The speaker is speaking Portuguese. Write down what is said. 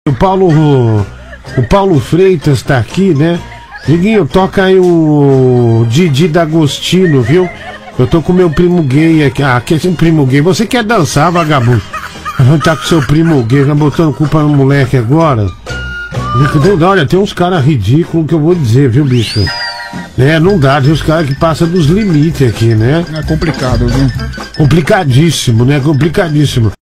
O Paulo Freitas tá aqui, né? Diguinho, toca aí o Didi D'Agostino, viu? Eu tô com meu primo gay aqui. Ah, que é um primo gay? Você quer dançar, vagabundo? Tá com seu primo gay, tá botando culpa no moleque agora? Olha, tem uns caras ridículos que eu vou dizer, viu, bicho? Não dá, tem uns caras que passam dos limites aqui, né? É complicado, viu? Complicadíssimo, né? Complicadíssimo.